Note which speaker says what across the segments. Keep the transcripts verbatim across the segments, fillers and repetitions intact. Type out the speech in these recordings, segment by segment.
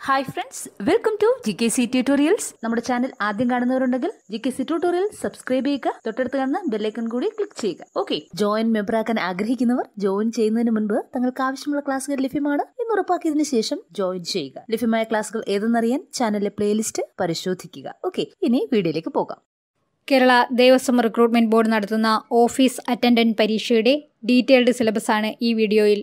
Speaker 1: Hi friends, welcome to G K C tutorials. നമ്മുടെ channel ആദ്യം കാണുന്നവരുണ്ടെങ്കിൽ G K C tutorial subscribe ചെയ്യുക, തൊട്ടടുത്ത് കാണുന്ന ബെല്ലൈക്കൺ കൂടി ക്ലിക്ക് ചെയ്യുക. ഓക്കെ, ജോയിൻ മെമ്പറാക്കാൻ ആഗ്രഹിക്കുന്നവർ ജോയിൻ ചെയ്യുന്നതിന് മുൻപ് തങ്ങൾക്ക് ആവശ്യമുള്ള ക്ലാസുകൾ ലഭ്യമാണ് എന്ന് ഉറപ്പാക്കിയതിനു ശേഷം ജോയിൻ ചെയ്യുക. ലഭ്യമായ ക്ലാസുകൾ ഏതെന്നറിയാൻ ചാനലിലെ പ്ലേലിസ്റ്റ് പരിശോധിക്കുക. ഓക്കെ, ഇനി വീഡിയോയിലേക്ക് പോകാം.
Speaker 2: കേരള ദേവസ്വം റിക്രൂട്ട്മെന്റ് ബോർഡ് നടത്തുന്ന ഓഫീസ് അറ്റൻഡന്റ് പരീക്ഷയുടെ ഡീറ്റെയിൽഡ് സിലബസ് ആണ് ഈ വീഡിയോയിൽ.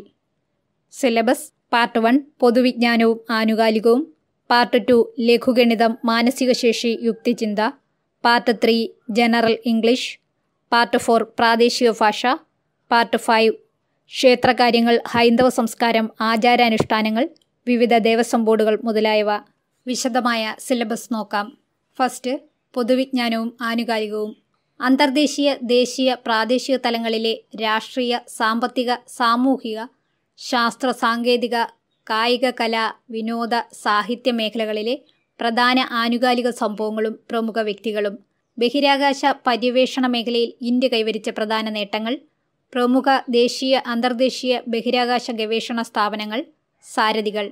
Speaker 2: സിലബസ്: പാർട്ട് വൺ പൊതുവിജ്ഞാനവും ആനുകാലികവും, പാർട്ട് ടു ലഘുഗണിതം, മാനസികശേഷി, യുക്തിചിന്ത, part three general English, part four പ്രാദേശിക ഭാഷ, പാർട്ട് ഫൈവ് ക്ഷേത്രകാര്യങ്ങൾ, ഹൈന്ദവ സംസ്കാരം, ആചാരാനുഷ്ഠാനങ്ങൾ, വിവിധ ദേവസ്വം ബോർഡുകൾ മുതലായവ. വിശദമായ സിലബസ് നോക്കാം. ഫസ്റ്റ്, പൊതുവിജ്ഞാനവും ആനുകാലികവും. അന്തർദേശീയ, ദേശീയ, പ്രാദേശിക തലങ്ങളിലെ രാഷ്ട്രീയ, സാമ്പത്തിക, സാമൂഹിക, ശാസ്ത്ര, സാങ്കേതിക, കായിക, കല, വിനോദ, സാഹിത്യ മേഖലകളിലെ പ്രധാന ആനുകാലിക സംഭവങ്ങളും പ്രമുഖ വ്യക്തികളും. ബഹിരാകാശ പര്യവേഷണ മേഖലയിൽ ഇന്ത്യ കൈവരിച്ച പ്രധാന നേട്ടങ്ങൾ, പ്രമുഖ ദേശീയ, അന്തർദേശീയ ബഹിരാകാശ ഗവേഷണ സ്ഥാപനങ്ങൾ, സാരഥികൾ.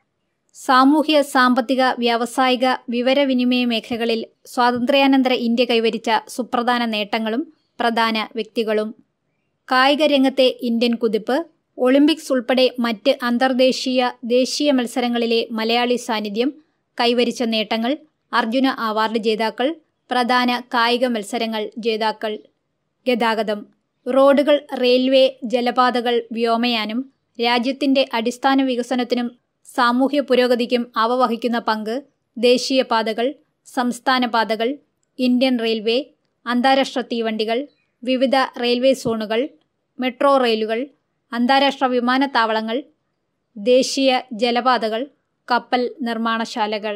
Speaker 2: സാമൂഹ്യ, സാമ്പത്തിക, വ്യാവസായിക, വിവരവിനിമയ മേഖലകളിൽ സ്വാതന്ത്ര്യാനന്തര ഇന്ത്യ കൈവരിച്ച സുപ്രധാന നേട്ടങ്ങളും പ്രധാന വ്യക്തികളും. കായിക രംഗത്തെ ഇന്ത്യൻ കുതിപ്പ്, ഒളിമ്പിക്സ് ഉൾപ്പെടെ മറ്റ് അന്തർദേശീയ, ദേശീയ മത്സരങ്ങളിലെ മലയാളി സാന്നിധ്യം, കൈവരിച്ച നേട്ടങ്ങൾ, അർജുന അവാർഡ് ജേതാക്കൾ, പ്രധാന കായിക മത്സരങ്ങൾ ജേതാക്കൾ. ഗതാഗതം: റോഡുകൾ, റെയിൽവേ, ജലപാതകൾ, വ്യോമയാനം രാജ്യത്തിൻ്റെ അടിസ്ഥാന വികസനത്തിനും സാമൂഹ്യ പുരോഗതിക്കും അവ വഹിക്കുന്ന പങ്ക്. ദേശീയപാതകൾ, സംസ്ഥാന പാതകൾ, ഇന്ത്യൻ റെയിൽവേ, അന്താരാഷ്ട്ര തീവണ്ടികൾ, വിവിധ റെയിൽവേ സോണുകൾ, മെട്രോ റെയിലുകൾ, അന്താരാഷ്ട്ര വിമാനത്താവളങ്ങൾ, ദേശീയ ജലപാതകൾ, കപ്പൽ നിർമ്മാണശാലകൾ.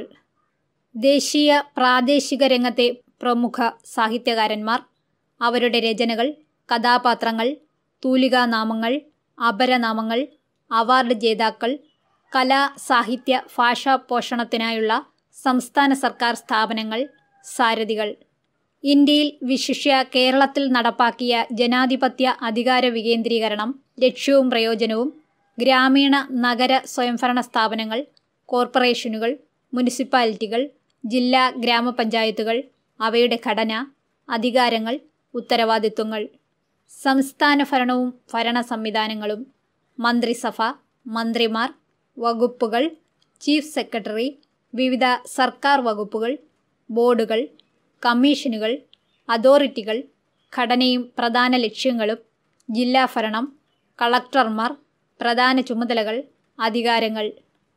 Speaker 2: ദേശീയ, പ്രാദേശിക രംഗത്തെ പ്രമുഖ സാഹിത്യകാരന്മാർ, അവരുടെ രചനകൾ, കഥാപാത്രങ്ങൾ, തൂലികാനാമങ്ങൾ, അപരനാമങ്ങൾ, അവാർഡ് ജേതാക്കൾ, കലാ, സാഹിത്യ, ഭാഷാ പോഷണത്തിനായുള്ള സംസ്ഥാന സർക്കാർ സ്ഥാപനങ്ങൾ, സാരഥികൾ. ഇന്ത്യയിൽ, വിശിഷ്യ കേരളത്തിൽ നടപ്പാക്കിയ ജനാധിപത്യ അധികാര വികേന്ദ്രീകരണം, ലക്ഷ്യവും പ്രയോജനവും. ഗ്രാമീണ, നഗര സ്വയംഭരണ സ്ഥാപനങ്ങൾ, കോർപ്പറേഷനുകൾ, മുനിസിപ്പാലിറ്റികൾ, ജില്ലാ ഗ്രാമപഞ്ചായത്തുകൾ, അവയുടെ ഘടന, അധികാരങ്ങൾ, ഉത്തരവാദിത്വങ്ങൾ. സംസ്ഥാന ഭരണവും ഭരണ സംവിധാനങ്ങളും. മന്ത്രിസഭ, മന്ത്രിമാർ, വകുപ്പുകൾ, ചീഫ് സെക്രട്ടറി, വിവിധ സർക്കാർ വകുപ്പുകൾ, ബോർഡുകൾ, കമ്മീഷനുകൾ, അതോറിറ്റികൾ, ഘടനയും പ്രധാന ലക്ഷ്യങ്ങളും. ജില്ലാ ഭരണം, കളക്ടർമാർ, പ്രധാന ചുമതലകൾ, അധികാരങ്ങൾ.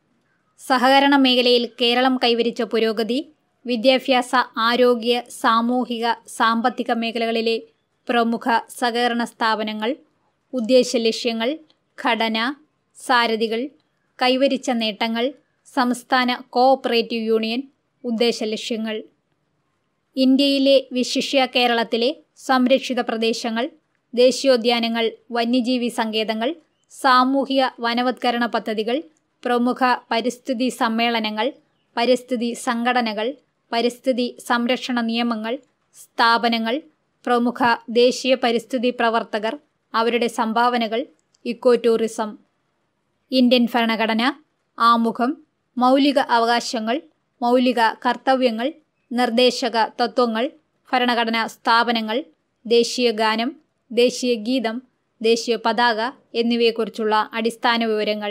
Speaker 2: സഹകരണ മേഖലയിൽ കേരളം കൈവരിച്ച പുരോഗതി. വിദ്യാഭ്യാസ, ആരോഗ്യ, സാമൂഹിക, സാമ്പത്തിക മേഖലകളിലെ പ്രമുഖ സഹകരണ സ്ഥാപനങ്ങൾ. ഉദ്ദേശ ലക്ഷ്യങ്ങൾ, ഘടന, സാരഥികൾ, കൈവരിച്ച നേട്ടങ്ങൾ. സംസ്ഥാന കോ-ഓപ്പറേറ്റീവ് യൂണിയൻ, ഉദ്ദേശ ലക്ഷ്യങ്ങൾ. ഇന്ത്യയിലെ, വിശിഷ്യ കേരളത്തിലെ സംരക്ഷിത പ്രദേശങ്ങൾ, ദേശീയോദ്യാനങ്ങൾ, വന്യജീവി സങ്കേതങ്ങൾ, സാമൂഹിക വനവത്കരണ പദ്ധതികൾ, പ്രമുഖ പരിസ്ഥിതി സമ്മേളനങ്ങൾ, പരിസ്ഥിതി സംഘടനകൾ, പരിസ്ഥിതി സംരക്ഷണ നിയമങ്ങൾ, സ്ഥാപനങ്ങൾ, പ്രമുഖ ദേശീയ പരിസ്ഥിതി പ്രവർത്തകർ, അവരുടെ സംഭാവനകൾ, ഇക്കോ ടൂറിസം. ഇന്ത്യൻ ഭരണഘടന, ആമുഖം, മൗലിക അവകാശങ്ങൾ, മൗലിക കർത്തവ്യങ്ങൾ, നിർദ്ദേശക തത്വങ്ങൾ, ഭരണഘടനാ സ്ഥാപനങ്ങൾ, ദേശീയ ഗാനം, ദേശീയ ഗീതം, ദേശീയ പതാക എന്നിവയെക്കുറിച്ചുള്ള അടിസ്ഥാന വിവരങ്ങൾ.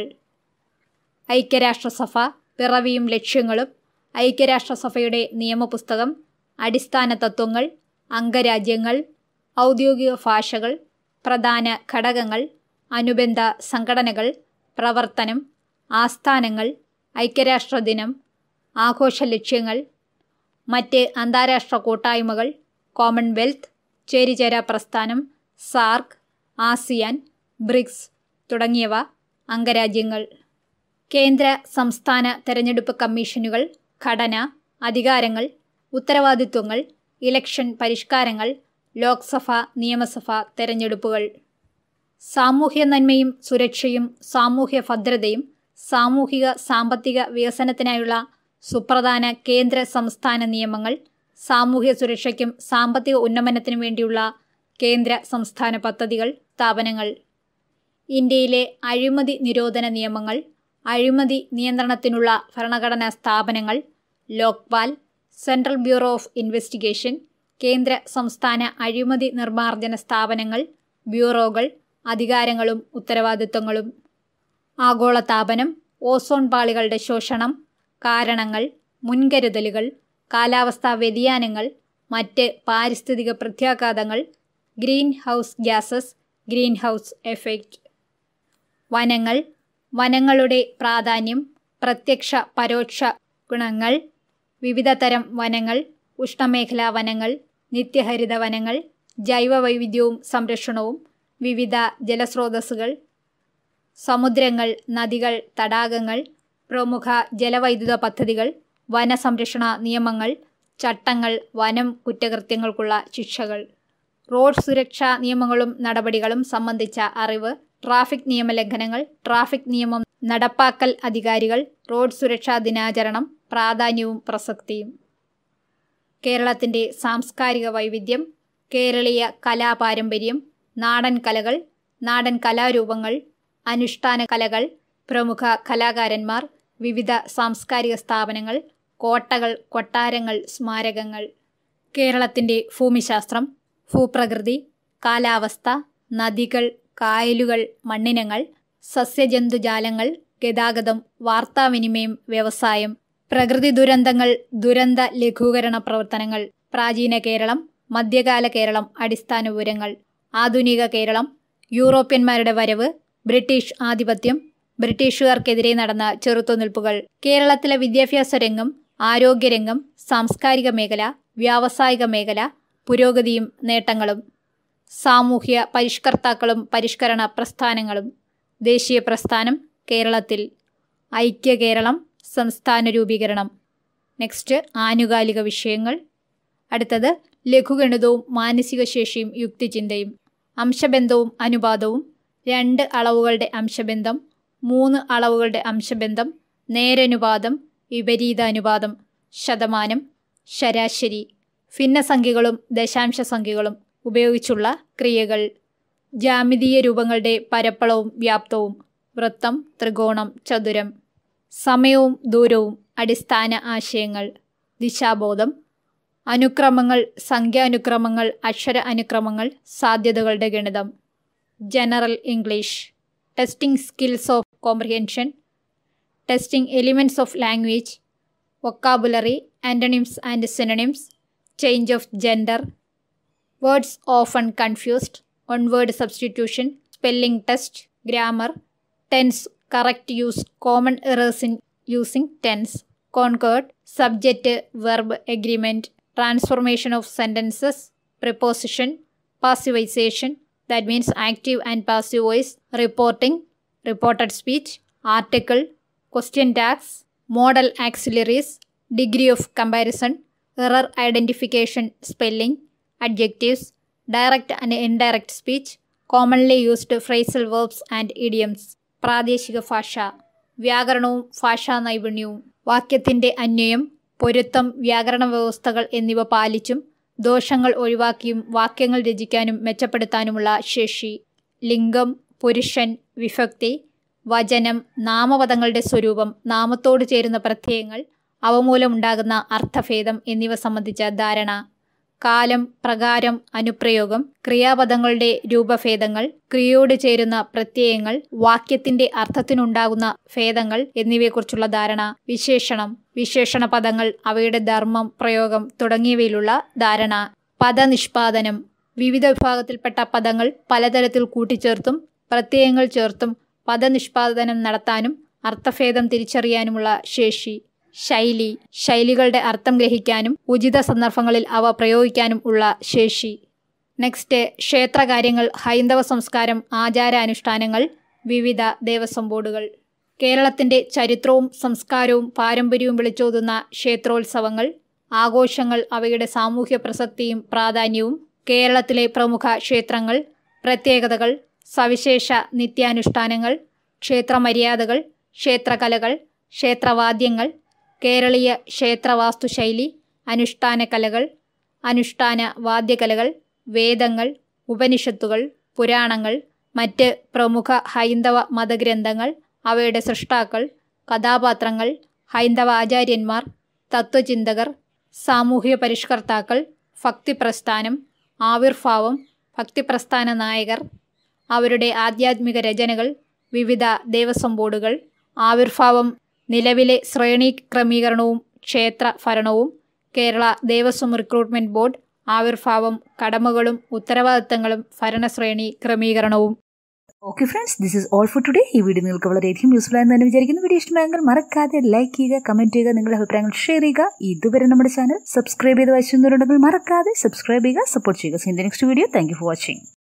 Speaker 2: ഐക്യരാഷ്ട്രസഭ, പിറവിയും ലക്ഷ്യങ്ങളും, ഐക്യരാഷ്ട്രസഭയുടെ നിയമപുസ്തകം, അടിസ്ഥാന തത്വങ്ങൾ, അംഗരാജ്യങ്ങൾ, ഔദ്യോഗിക ഭാഷകൾ, പ്രധാന ഘടകങ്ങൾ, അനുബന്ധ സംഘടനകൾ, പ്രവർത്തനം, ആസ്ഥാനങ്ങൾ, ഐക്യരാഷ്ട്ര ദിനം, ആഘോഷ ലക്ഷ്യങ്ങൾ, മറ്റ് അന്താരാഷ്ട്ര കൂട്ടായ്മകൾ, കോമൺവെൽത്ത്, ചേരിചേരാ പ്രസ്ഥാനം, സാർക്ക്, ആസിയാൻ, ബ്രിക്സ് തുടങ്ങിയവ അംഗരാജ്യങ്ങൾ. കേന്ദ്ര, സംസ്ഥാന തെരഞ്ഞെടുപ്പ് കമ്മീഷനുകൾ, ഘടന, അധികാരങ്ങൾ, ഉത്തരവാദിത്വങ്ങൾ, ഇലക്ഷൻ പരിഷ്കാരങ്ങൾ, ലോക്സഭ, നിയമസഭ തെരഞ്ഞെടുപ്പുകൾ. സാമൂഹ്യ നന്മയും സുരക്ഷയും, സാമൂഹ്യ ഭദ്രതയും, സാമൂഹിക സാമ്പത്തിക വികസനത്തിനായുള്ള സുപ്രധാന കേന്ദ്ര സംസ്ഥാന നിയമങ്ങൾ, സാമൂഹ്യ സുരക്ഷയ്ക്കും സാമ്പത്തിക ഉന്നമനത്തിനും വേണ്ടിയുള്ള കേന്ദ്ര സംസ്ഥാന പദ്ധതികൾ, സ്ഥാപനങ്ങൾ. ഇന്ത്യയിലെ അഴിമതി നിരോധന നിയമങ്ങൾ, അഴിമതി നിയന്ത്രണത്തിനുള്ള ഭരണഘടനാ സ്ഥാപനങ്ങൾ, Lokpal, central bureau of investigation, കേന്ദ്ര സംസ്ഥാന അഴിമതി നിർമ്മാർജ്ജന സ്ഥാപനങ്ങൾ, ബ്യൂറോകൾ, അധികാരങ്ങളും ഉത്തരവാദിത്വങ്ങളും. ആഗോളതാപനം, ഓസോൺ പാളികളുടെ ശോഷണം, കാരണങ്ങൾ, മുൻകരുതലുകൾ, കാലാവസ്ഥാ വ്യതിയാനങ്ങൾ, മറ്റ് പാരിസ്ഥിതിക പ്രത്യാഘാതങ്ങൾ, green house gases, green house effect. വനങ്ങൾ, വനങ്ങളുടെ പ്രാധാന്യം, പ്രത്യക്ഷ പരോക്ഷ ഗുണങ്ങൾ, വിവിധ തരം വനങ്ങൾ, ഉഷ്ണമേഖലാ വനങ്ങൾ, നിത്യഹരിത വനങ്ങൾ, ജൈവവൈവിധ്യവും സംരക്ഷണവും, വിവിധ ജലസ്രോതസ്സുകൾ, സമുദ്രങ്ങൾ, നദികൾ, തടാകങ്ങൾ, പ്രമുഖ ജലവൈദ്യുത പദ്ധതികൾ, വനസംരക്ഷണ നിയമങ്ങൾ, ചട്ടങ്ങൾ, വനം കുറ്റകൃത്യങ്ങൾക്കുള്ള ശിക്ഷകൾ. റോഡ് സുരക്ഷാ നിയമങ്ങളും നടപടികളും സംബന്ധിച്ച അറിവ്, ട്രാഫിക് നിയമലംഘനങ്ങൾ, ട്രാഫിക് നിയമം നടപ്പാക്കൽ അധികാരികൾ, റോഡ് സുരക്ഷാ ദിനാചരണം, പ്രാധാന്യവും പ്രസക്തിയും. കേരളത്തിൻ്റെ സാംസ്കാരിക വൈവിധ്യം, കേരളീയ കലാപാരമ്പര്യം, നാടൻ കലകൾ, നാടൻ കലാരൂപങ്ങൾ, അനുഷ്ഠാന കലകൾ, പ്രമുഖ കലാകാരന്മാർ, വിവിധ സാംസ്കാരിക സ്ഥാപനങ്ങൾ, കോട്ടകൾ, കൊട്ടാരങ്ങൾ, സ്മാരകങ്ങൾ. കേരളത്തിൻ്റെ ഭൂമിശാസ്ത്രം, ഭൂപ്രകൃതി, കാലാവസ്ഥ, നദികൾ, കായലുകൾ, മണ്ണിനങ്ങൾ, സസ്യജന്തുജാലങ്ങൾ, ഗതാഗതം, വാർത്താവിനിമയം, വ്യവസായം, പ്രകൃതി ദുരന്തങ്ങൾ, ദുരന്ത ലഘൂകരണ പ്രവർത്തനങ്ങൾ. പ്രാചീന കേരളം, മധ്യകാല കേരളം, അടിസ്ഥാന വിവരങ്ങൾ. ആധുനിക കേരളം, യൂറോപ്യന്മാരുടെ വരവ്, ബ്രിട്ടീഷ് ആധിപത്യം, ബ്രിട്ടീഷുകാർക്കെതിരെ നടന്ന ചെറുത്തുനിൽപ്പുകൾ. കേരളത്തിലെ വിദ്യാഭ്യാസ രംഗം, ആരോഗ്യരംഗം, സാംസ്കാരിക മേഖല, വ്യാവസായിക മേഖല, പുരോഗതിയും നേട്ടങ്ങളും. സാമൂഹ്യ പരിഷ്കർത്താക്കളും പരിഷ്കരണ പ്രസ്ഥാനങ്ങളും. ദേശീയ പ്രസ്ഥാനം കേരളത്തിൽ. ഐക്യ കേരളം, സംസ്ഥാന രൂപീകരണം. നെക്സ്റ്റ് ആനുകാലിക വിഷയങ്ങൾ. അടുത്തത് ലഘുഗണിതവും മാനസിക ശേഷിയും യുക്തിചിന്തയും. അംശബന്ധവും അനുപാതവും, രണ്ട് അളവുകളുടെ അംശബന്ധം, മൂന്ന് അളവുകളുടെ അംശബന്ധം, നേരനുപാതം, വിപരീത അനുപാതം, ശതമാനം, ശരാശരി, ഭിന്നസംഖ്യകളും ദശാംശ സംഖ്യകളും ഉപയോഗിച്ചുള്ള ക്രിയകൾ. ജ്യാമിതീയ രൂപങ്ങളുടെ പരപ്പളവും വ്യാപ്തവും. വൃത്തം, ത്രികോണം, ചതുരം. സമയവും ദൂരവും, അടിസ്ഥാന ആശയങ്ങൾ. ദിശാബോധം. അനുക്രമങ്ങൾ, സംഖ്യാനുക്രമങ്ങൾ, അക്ഷര അനുക്രമങ്ങൾ, സാധ്യതകളുടെ ഗണിതം. General English. Testing skills of comprehension, testing elements of language, vocabulary, antonyms and synonyms, change of gender, words often confused, one word substitution, spelling test, grammar, tense, correct use, common errors in using tense, concord, subject verb agreement, transformation of sentences, preposition, passivization, that means active and passive voice, reporting, reported speech, article, question tags, modal auxiliaries, degree of comparison, error identification, spelling, adjectives, direct and indirect speech, commonly used phrasal verbs and idioms. പ്രാദേശിക ഭാഷ. വ്യാകരണവും ഭാഷാ നൈപുണ്യവും. വാക്യത്തിൻ്റെ അന്വയം, പൊരുത്തം, വ്യാകരണ വ്യവസ്ഥകൾ എന്നിവ പാലിച്ചും ദോഷങ്ങൾ ഒഴിവാക്കിയും വാക്യങ്ങൾ രചിക്കാനും മെച്ചപ്പെടുത്താനുമുള്ള ശേഷി. ലിംഗം, പുരുഷൻ, വിഭക്തി, വചനം, നാമപദങ്ങളുടെ സ്വരൂപം, നാമത്തോട് ചേരുന്ന പ്രത്യയങ്ങൾ, അവ മൂലമുണ്ടാകുന്ന അർത്ഥഭേദം എന്നിവ സംബന്ധിച്ച ധാരണ. കാലം, പ്രകാരം, അനുപ്രയോഗം, ക്രിയാപദങ്ങളുടെ രൂപഭേദങ്ങൾ, ക്രിയയോട് ചേരുന്ന പ്രത്യയങ്ങൾ, വാക്യത്തിന്റെ അർത്ഥത്തിനുണ്ടാകുന്ന ഭേദങ്ങൾ എന്നിവയെക്കുറിച്ചുള്ള ധാരണ. വിശേഷണം, വിശേഷണ പദങ്ങൾ, അവയുടെ ധർമ്മം, പ്രയോഗം തുടങ്ങിയവയിലുള്ള ധാരണ. പദനിഷ്പാദനം, വിവിധ വിഭാഗത്തിൽപ്പെട്ട പദങ്ങൾ പലതരത്തിൽ കൂട്ടിച്ചേർത്തും പ്രത്യയങ്ങൾ ചേർത്തും പദനിഷ്പാദനം നടത്താനും അർത്ഥഭേദം തിരിച്ചറിയാനുമുള്ള ശേഷി. ശൈലി, ശൈലികളുടെ അർത്ഥം ഗ്രഹിക്കാനും ഉചിത സന്ദർഭങ്ങളിൽ അവ പ്രയോഗിക്കാനും ഉള്ള ശേഷി. നെക്സ്റ്റ് ക്ഷേത്രകാര്യങ്ങൾ, ഹൈന്ദവ സംസ്കാരം, ആചാരാനുഷ്ഠാനങ്ങൾ, വിവിധ ദേവസ്വം ബോർഡുകൾ. കേരളത്തിൻ്റെ ചരിത്രവും സംസ്കാരവും പാരമ്പര്യവും വിളിച്ചോതുന്ന ക്ഷേത്രോത്സവങ്ങൾ, ആഘോഷങ്ങൾ, അവയുടെ സാമൂഹ്യ പ്രസക്തിയും പ്രാധാന്യവും, കേരളത്തിലെ പ്രമുഖ ക്ഷേത്രങ്ങൾ, പ്രത്യേകതകൾ, സവിശേഷ നിത്യാനുഷ്ഠാനങ്ങൾ, ക്ഷേത്രമര്യാദകൾ, ക്ഷേത്രകലകൾ, ക്ഷേത്രവാദ്യങ്ങൾ, കേരളീയ ക്ഷേത്രവാസ്തുശൈലി, അനുഷ്ഠാന കലകൾ, അനുഷ്ഠാന വാദ്യകലകൾ, വേദങ്ങൾ, ഉപനിഷത്തുകൾ, പുരാണങ്ങൾ, മറ്റ് പ്രമുഖ ഹൈന്ദവ മതഗ്രന്ഥങ്ങൾ, അവയുടെ സൃഷ്ടാക്കൾ, കഥാപാത്രങ്ങൾ, ഹൈന്ദവ ആചാര്യന്മാർ, തത്വചിന്തകർ, സാമൂഹിക പരിഷ്കർത്താക്കൾ, ഭക്തിപ്രസ്ഥാനം, ആവിർഭാവം, ഭക്തിപ്രസ്ഥാന നായകർ, അവരുടെ ആധ്യാത്മിക രചനകൾ, വിവിധ ദേവസ്വം ബോർഡുകൾ, ആവിർഭാവം, നിലവിലെ ശ്രേണി ക്രമീകരണവും ക്ഷേത്ര ഭരണവും, കേരള ദേവസ്വം റിക്രൂട്ട്മെന്റ് ബോർഡ്, ആവിർഭാവം, കടമകളും ഉത്തരവാദിത്തങ്ങളും ഭരണശ്രേണി ക്രമീകരണവും.
Speaker 1: Okay friends, this is all for today. ഈ വീഡിയോ നിങ്ങൾക്ക് വളരെയധികം യൂസ്ഫുൾ ആയെന്ന് തന്നെ വിചാരിക്കുന്നു. വീഡിയോ ഇഷ്ടമായെങ്കിൽ മറക്കാതെ ലൈക്ക് ചെയ്യുക, കമന്റ് ചെയ്യുക, നിങ്ങളുടെ അഭിപ്രായങ്ങൾ ഷെയർ ചെയ്യുക. ഇതുവരെ നമ്മുടെ ചാനൽ സബ്സ്ക്രൈബ് ചെയ്ത് വായിച്ചിട്ടുണ്ടെങ്കിൽ മറക്കാതെ സബ്സ്ക്രൈബ് ചെയ്യുക, സപ്പോർട്ട് ചെയ്യുക. Seen the next video. Thank you for watching.